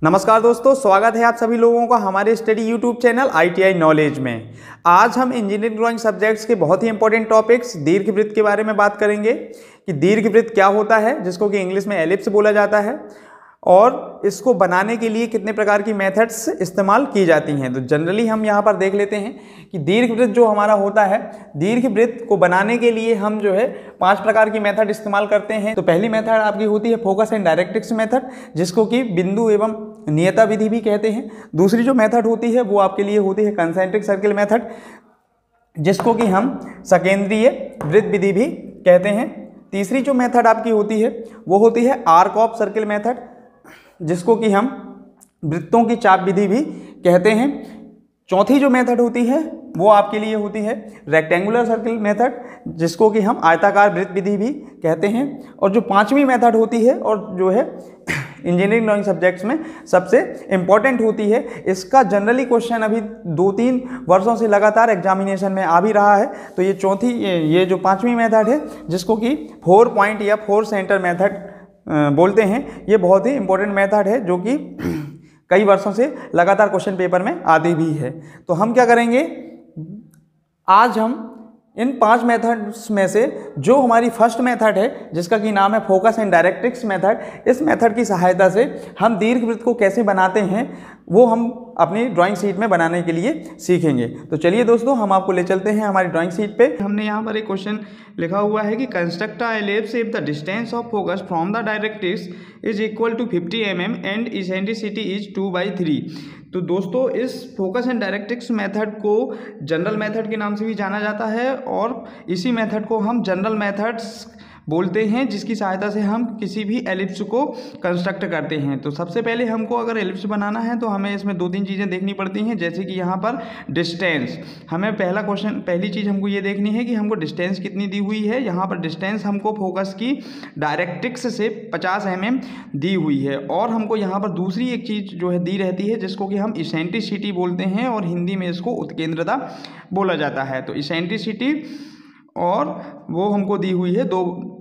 नमस्कार दोस्तों, स्वागत है आप सभी लोगों का हमारे study YouTube channel ITI knowledge में। आज हम इंजीनियरिंग ड्राइंग सब्जेक्ट्स के बहुत ही इंपॉर्टेंट टॉपिक्स दीर्घवृत्त के बारे में बात करेंगे कि दीर्घवृत्त क्या होता है, जिसको कि इंग्लिश में एलिप्स बोला जाता है, और इसको बनाने के लिए कितने प्रकार की मेथड्स इस्तेमाल की जाती हैं। तो जनरली हम यहाँ पर देख लेते हैं कि दीर्घवृत्त जो हमारा होता है, दीर्घवृत्त को बनाने के लिए हम जो है 5 प्रकार की मेथड इस्तेमाल करते हैं। तो पहली मेथड आपकी होती है फोकस एंड डायरेक्ट्रिक्स मेथड, जिसको कि बिंदु एवं नियता विधि भी कहते हैं। दूसरी जो मेथड होती है वो आपके लिए होती है कंसेंट्रिक सर्किल मेथड, जिसको कि हम सकेंद्रीय वृत्त विधि भी कहते हैं। तीसरी जो मेथड आपकी होती है वो होती है आर्क ऑफ सर्किल मेथड, जिसको कि हम वृत्तों की चाप विधि भी कहते हैं। चौथी जो मेथड होती है वो आपके लिए होती है रेक्टेंगुलर सर्किल मेथड, जिसको कि हम आयताकार वृत्त विधि भी कहते हैं। और जो पांचवी मेथड होती है और जो है इंजीनियरिंग ड्राइंग सब्जेक्ट्स में सबसे इम्पॉर्टेंट होती है, इसका जनरली क्वेश्चन अभी 2-3 वर्षों से लगातार एग्जामिनेशन में आ भी रहा है। तो ये जो पांचवी मेथड है, जिसको कि 4 पॉइंट या 4 सेंटर मेथड बोलते हैं, ये बहुत ही इंपॉर्टेंट मेथड है जो कि कई वर्षों से लगातार क्वेश्चन पेपर में आती भी है। तो हम क्या करेंगे, आज हम इन 5 मेथड्स में से जो हमारी फर्स्ट मेथड है, जिसका कि नाम है फोकस एंड डायरेक्ट्रिक्स मेथड, इस मेथड की सहायता से हम दीर्घवृत्त को कैसे बनाते हैं वो हम अपनी ड्राइंग शीट में बनाने के लिए सीखेंगे। तो चलिए दोस्तों, हम आपको ले चलते हैं हमारी ड्राइंग शीट पे। हमने यहाँ पर एक क्वेश्चन लिखा हुआ है कि construct a ellipse if the distance of focus from the directrix is equal to 50 mm and eccentricity is 2/3। तो दोस्तों, इस फोकस एंड डायरेक्ट्रिक्स मेथड को जनरल मेथड के नाम से भी जाना जाता है, और इसी मेथड को हम जनरल मेथड्स बोलते हैं, जिसकी सहायता से हम किसी भी एलिप्स को कंस्ट्रक्ट करते हैं। तो सबसे पहले हमको अगर एलिप्स बनाना है तो हमें इसमें 2-3 चीज़ें देखनी पड़ती हैं, जैसे कि यहाँ पर डिस्टेंस। हमें पहली चीज़ हमको ये देखनी है कि हमको डिस्टेंस कितनी दी हुई है। यहाँ पर डिस्टेंस हमको फोकस की डायरेक्ट्रिक्स से 50 mm दी हुई है, और हमको यहाँ पर दूसरी एक चीज़ जो है दी रहती है, जिसको कि हम इसेंट्रिसिटी बोलते हैं, और हिंदी में इसको उत्केंद्रता बोला जाता है। तो इसेंट्रिसिटी और वो हमको दी हुई है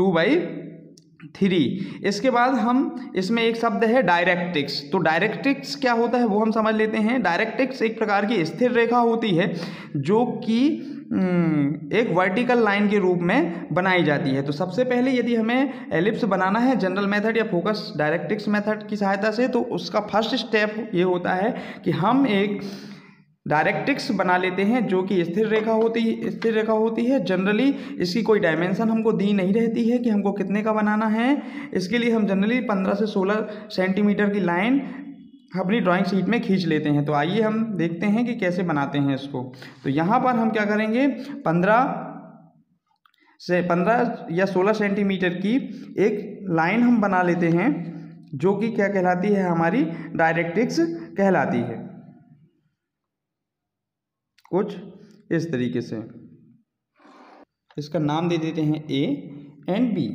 2/3। इसके बाद हम इसमें एक शब्द है डायरेक्ट्रिक्स। तो डायरेक्ट्रिक्स क्या होता है वो हम समझ लेते हैं। डायरेक्ट्रिक्स एक प्रकार की स्थिर रेखा होती है जो कि एक वर्टिकल लाइन के रूप में बनाई जाती है। तो सबसे पहले यदि हमें एलिप्स बनाना है जनरल मेथड या फोकस डायरेक्ट्रिक्स मेथड की सहायता से, तो उसका फर्स्ट स्टेप ये होता है कि हम एक डायरेक्ट्रिक्स बना लेते हैं जो कि स्थिर रेखा होती है। जनरली इसकी कोई डायमेंशन हमको दी नहीं रहती है कि हमको कितने का बनाना है। इसके लिए हम जनरली 15 से 16 सेंटीमीटर की लाइन अपनी ड्राइंग शीट में खींच लेते हैं। तो आइए हम देखते हैं कि कैसे बनाते हैं इसको। तो यहाँ पर हम क्या करेंगे, 15 या 16 सेंटीमीटर की एक लाइन हम बना लेते हैं, जो कि क्या कहलाती है, हमारी डायरेक्ट्रिक्स कहलाती है। कुछ इस तरीके से इसका नाम दे देते हैं A एंड B।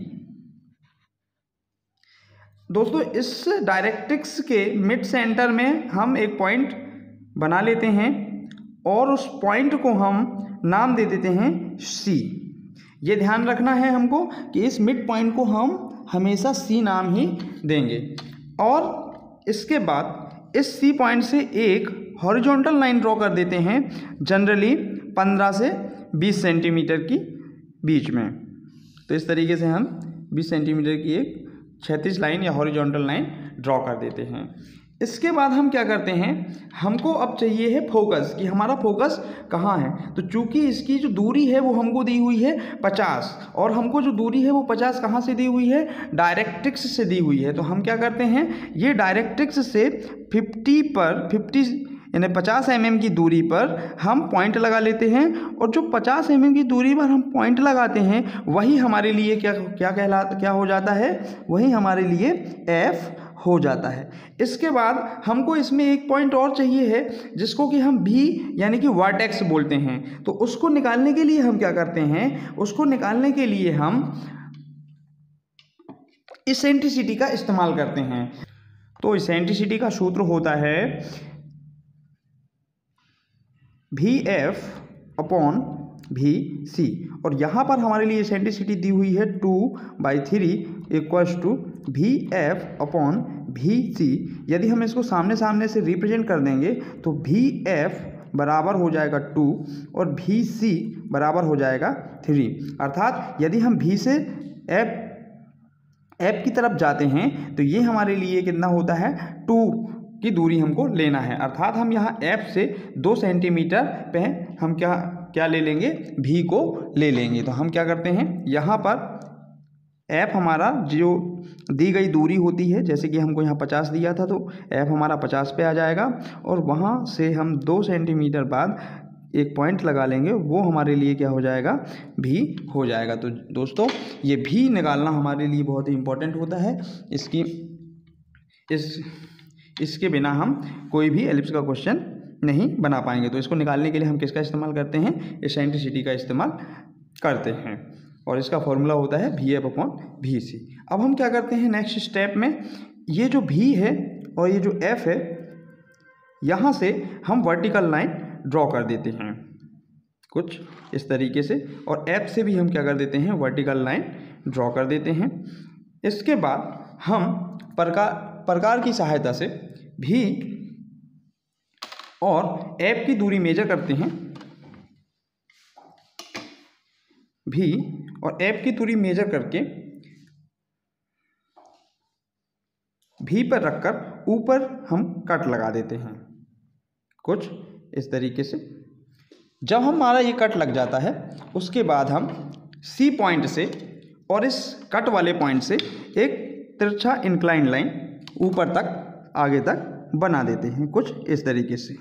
दोस्तों, इस डायरेक्ट्रिक्स के मिड सेंटर में हम एक पॉइंट बना लेते हैं, और उस पॉइंट को हम नाम दे देते हैं C। ये ध्यान रखना है हमको कि इस मिड पॉइंट को हम हमेशा C नाम ही देंगे। और इसके बाद इस C पॉइंट से एक हॉरिजॉन्टल लाइन ड्रॉ कर देते हैं, जनरली 15 से 20 सेंटीमीटर की बीच में। तो इस तरीके से हम 20 सेंटीमीटर की एक क्षैतिज लाइन या हॉरिजॉन्टल लाइन ड्रॉ कर देते हैं। इसके बाद हम क्या करते हैं, हमको अब चाहिए है फोकस, कि हमारा फोकस कहाँ है। तो चूंकि इसकी जो दूरी है वो हमको दी हुई है 50, और हमको जो दूरी है वो 50 कहाँ से दी हुई है, डायरेक्ट्रिक्स से दी हुई है। तो हम क्या करते हैं, ये डायरेक्ट्रिक्स से 50 यानी 50 mm की दूरी पर हम पॉइंट लगा लेते हैं, और जो 50 mm की दूरी पर हम पॉइंट लगाते हैं वही हमारे लिए क्या हो जाता है, वही हमारे लिए F हो जाता है। इसके बाद हमको इसमें एक पॉइंट और चाहिए है, जिसको कि हम V यानी कि वर्टेक्स बोलते हैं। तो उसको निकालने के लिए हम क्या करते हैं, उसको निकालने के लिए हम इसेंट्रिसिटी का इस्तेमाल करते हैं। तो इसेंट्रिसिटी का सूत्र होता है VF/VC, और यहाँ पर हमारे लिए एसेंट्रिसिटी दी हुई है 2/3 इक्वल्स टू VF/VC। यदि हम इसको सामने सामने से रिप्रेजेंट कर देंगे तो VF बराबर हो जाएगा 2 और VC बराबर हो जाएगा 3। अर्थात यदि हम V से F की तरफ जाते हैं तो ये हमारे लिए कितना होता है, 2 की दूरी हमको लेना है। अर्थात हम यहाँ F से 2 सेंटीमीटर पे हम क्या ले लेंगे, V को ले लेंगे। तो हम क्या करते हैं, यहाँ पर F हमारा जो दी गई दूरी होती है, जैसे कि हमको यहाँ 50 दिया था तो F हमारा 50 पे आ जाएगा और वहाँ से हम 2 सेंटीमीटर बाद एक पॉइंट लगा लेंगे, वो हमारे लिए क्या हो जाएगा, भी हो जाएगा। तो दोस्तों ये भी निकालना हमारे लिए बहुत ही इम्पोर्टेंट होता है। इसके बिना हम कोई भी एलिप्स का क्वेश्चन नहीं बना पाएंगे। तो इसको निकालने के लिए हम किसका इस्तेमाल करते हैं, एसेंट्रिसिटी का इस्तेमाल करते हैं और इसका फॉर्मूला होता है VF/VC। अब हम क्या करते हैं नेक्स्ट स्टेप में, ये जो V है और ये जो F है, यहाँ से हम वर्टिकल लाइन ड्रॉ कर देते हैं कुछ इस तरीके से, और F से भी हम क्या कर देते हैं, वर्टिकल लाइन ड्रॉ कर देते हैं। इसके बाद हम प्रकार की सहायता से V और F की दूरी मेजर करते हैं। V और F की दूरी मेजर करके V पर रखकर ऊपर हम कट लगा देते हैं कुछ इस तरीके से। जब हमारा ये कट लग जाता है उसके बाद हम C पॉइंट से और इस कट वाले पॉइंट से एक तिरछा इंक्लाइन लाइन ऊपर तक आगे तक बना देते हैं कुछ इस तरीके से।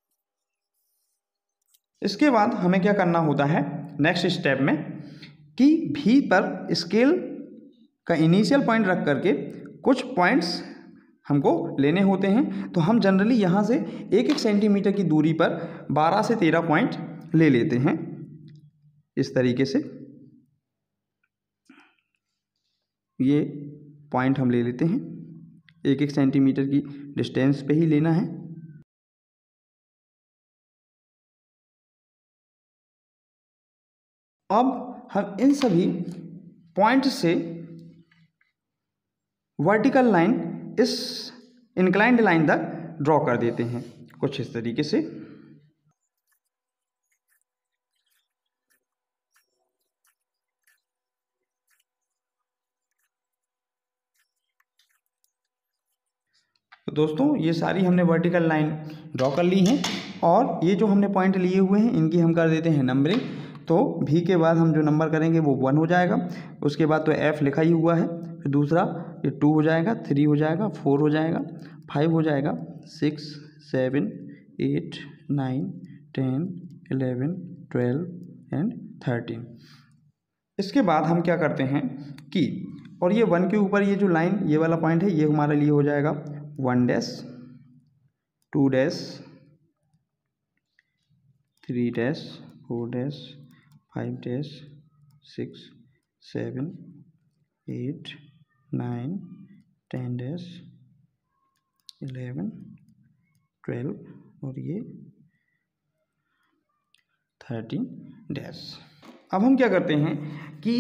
इसके बाद हमें क्या करना होता है नेक्स्ट स्टेप में कि V पर स्केल का इनिशियल पॉइंट रख करके कुछ पॉइंट्स हमको लेने होते हैं। तो हम जनरली यहाँ से 1-1 सेंटीमीटर की दूरी पर 12 से 13 पॉइंट ले लेते हैं इस तरीके से। ये पॉइंट हम ले लेते हैं, 1-1 सेंटीमीटर की डिस्टेंस पे ही लेना है। अब हम इन सभी पॉइंट से वर्टिकल लाइन इस इंक्लाइंड लाइन तक ड्रॉ कर देते हैं कुछ इस तरीके से। तो दोस्तों ये सारी हमने वर्टिकल लाइन ड्रॉ कर ली हैं और ये जो हमने पॉइंट लिए हुए हैं इनकी हम कर देते हैं नंबरिंग। तो V के बाद हम जो नंबर करेंगे वो 1 हो जाएगा, उसके बाद तो F लिखा ही हुआ है, फिर दूसरा ये 2 हो जाएगा, 3 हो जाएगा, 4 हो जाएगा, 5 हो जाएगा, 6, 7, 8, 9, 10, 11, 12 एंड 13। इसके बाद हम क्या करते हैं कि और ये 1 के ऊपर ये जो लाइन ये वाला पॉइंट है ये हमारे लिए हो जाएगा 1 dash, 2 dash, 3 dash, 4 dash, 5 dash, 6, 7, 8, 9, 10 dash, 11, 12 और ये 13 डैश। अब हम क्या करते हैं कि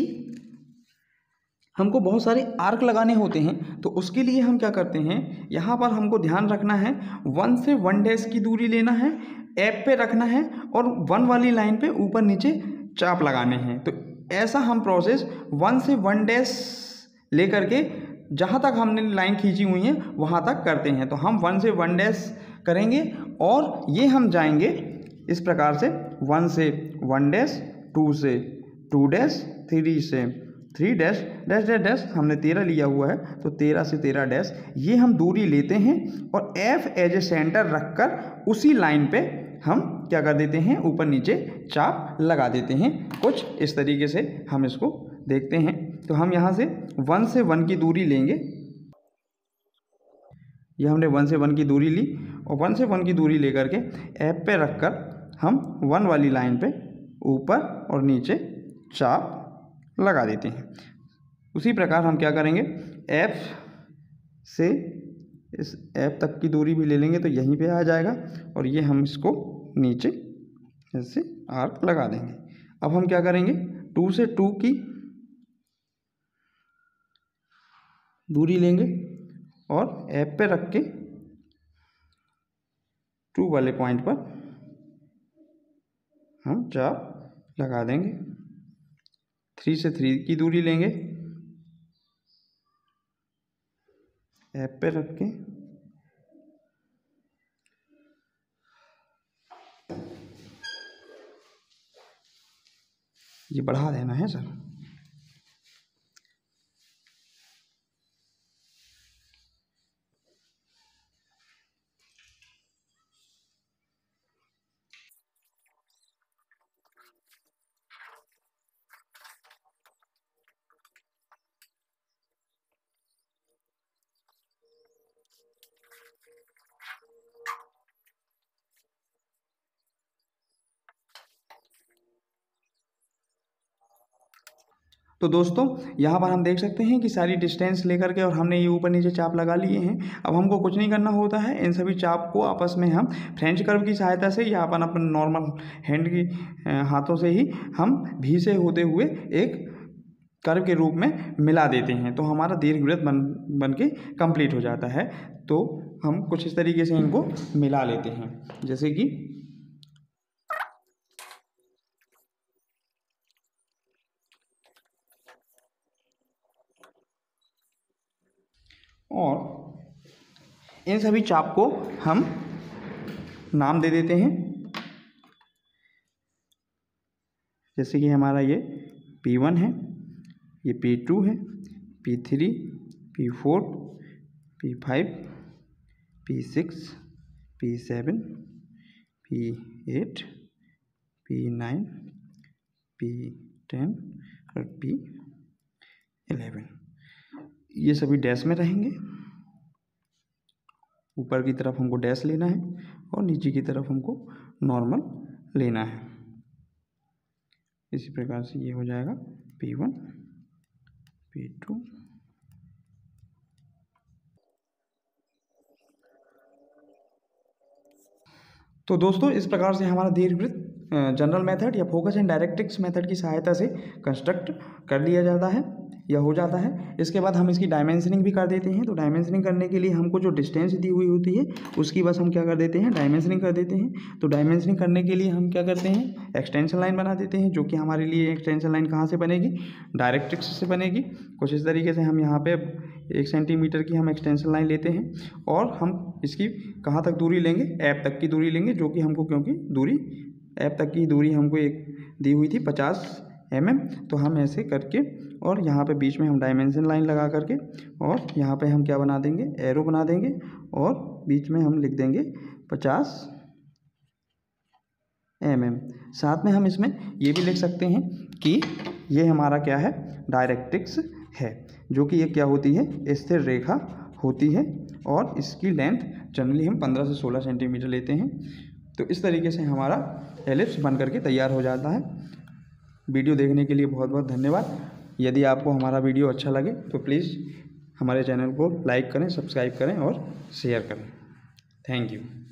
हमको बहुत सारे आर्क लगाने होते हैं, तो उसके लिए हम क्या करते हैं, यहाँ पर हमको ध्यान रखना है 1 से 1 डैश की दूरी लेना है, F पे रखना है और 1 वाली लाइन पे ऊपर नीचे चाप लगाने हैं। तो ऐसा हम प्रोसेस 1 से 1 डैश लेकर के जहाँ तक हमने लाइन खींची हुई है वहाँ तक करते हैं। तो हम 1 से 1 डैश करेंगे और ये हम जाएंगे इस प्रकार से 1 से 1 डैश, 2 से 2 डैश, 3 से 3 डैश, डैश डैश डैश, हमने 13 लिया हुआ है तो 13 से 13 डैश, ये हम दूरी लेते हैं और F एज ए सेंटर रखकर उसी लाइन पे हम क्या कर देते हैं, ऊपर नीचे चाप लगा देते हैं कुछ इस तरीके से। हम इसको देखते हैं तो हम यहाँ से 1 से 1 की दूरी लेंगे, ये हमने 1 से 1 की दूरी ली और 1 से 1 की दूरी लेकर के F पे रखकर हम 1 वाली लाइन पे ऊपर और नीचे चाप लगा देते हैं। उसी प्रकार हम क्या करेंगे, F से इस F तक की दूरी भी ले लेंगे तो यहीं पे आ जाएगा और ये हम इसको नीचे ऐसे आर्क लगा देंगे। अब हम क्या करेंगे, 2 से 2 की दूरी लेंगे और ऐप पे रख के 2 वाले पॉइंट पर हम चाप लगा देंगे। 3 से 3 की दूरी लेंगे, ऐप पे रख के ये बढ़ा देना है सर। तो दोस्तों यहाँ पर हम देख सकते हैं कि सारी डिस्टेंस लेकर के और हमने ये ऊपर नीचे चाप लगा लिए हैं। अब हमको कुछ नहीं करना होता है, इन सभी चाप को आपस में हम फ्रेंच कर्व की सहायता से या अपन नॉर्मल हैंड की हाथों से ही हम भी से होते हुए एक कर्व के रूप में मिला देते हैं, तो हमारा दीर्घवृत्त बन के कंप्लीट हो जाता है। तो हम कुछ इस तरीके से इनको मिला लेते हैं, जैसे कि और इन सभी चाप को हम नाम दे देते हैं, जैसे कि हमारा ये P1 है, ये P2 है, P3, P4, P5, P6, P7, P8, P9, P10 और P11। ये सभी डैश में रहेंगे। ऊपर की तरफ हमको डैश लेना है और नीचे की तरफ हमको नॉर्मल लेना है। इसी प्रकार से ये हो जाएगा P1, P2। तो दोस्तों इस प्रकार से हमारा दीर्घवृत्त जनरल मेथड या फोकस एंड डायरेक्ट्रिक्स मेथड की सहायता से कंस्ट्रक्ट कर लिया जाता है या हो जाता है। इसके बाद हम इसकी डायमेंशनिंग भी कर देते हैं। तो डायमेंशनिंग करने के लिए हमको जो डिस्टेंस दी हुई होती है उसकी बस हम क्या कर देते हैं, डायमेंशनिंग कर देते हैं। तो डायमेंशनिंग करने के लिए हम क्या करते हैं, एक्सटेंशन लाइन बना देते हैं, जो कि हमारे लिए एक्सटेंशन लाइन कहाँ से बनेगी, डायरेक्ट्रिक्स से बनेगी। कुछ इस तरीके से हम यहाँ पे 1 सेंटीमीटर की हम एक्सटेंशन लाइन लेते हैं और हम इसकी कहाँ तक दूरी लेंगे, ऐप तक की दूरी लेंगे, जो कि हमको क्योंकि दूरी ऐप तक की दूरी हमको एक दी हुई थी 50 mm। तो हम ऐसे करके और यहाँ पे बीच में हम डायमेंशन लाइन लगा करके और यहाँ पे हम क्या बना देंगे, एरो बना देंगे और बीच में हम लिख देंगे 50 mm। साथ में हम इसमें ये भी लिख सकते हैं कि ये हमारा क्या है, डायरेक्ट्रिक्स है, जो कि ये क्या होती है, स्थिर रेखा होती है और इसकी लेंथ जनरली हम 15 से 16 सेंटीमीटर लेते हैं। तो इस तरीके से हमारा एलिप्स बन करके तैयार हो जाता है। वीडियो देखने के लिए बहुत बहुत धन्यवाद। यदि आपको हमारा वीडियो अच्छा लगे तो प्लीज़ हमारे चैनल को लाइक करें, सब्सक्राइब करें और शेयर करें। Thank you.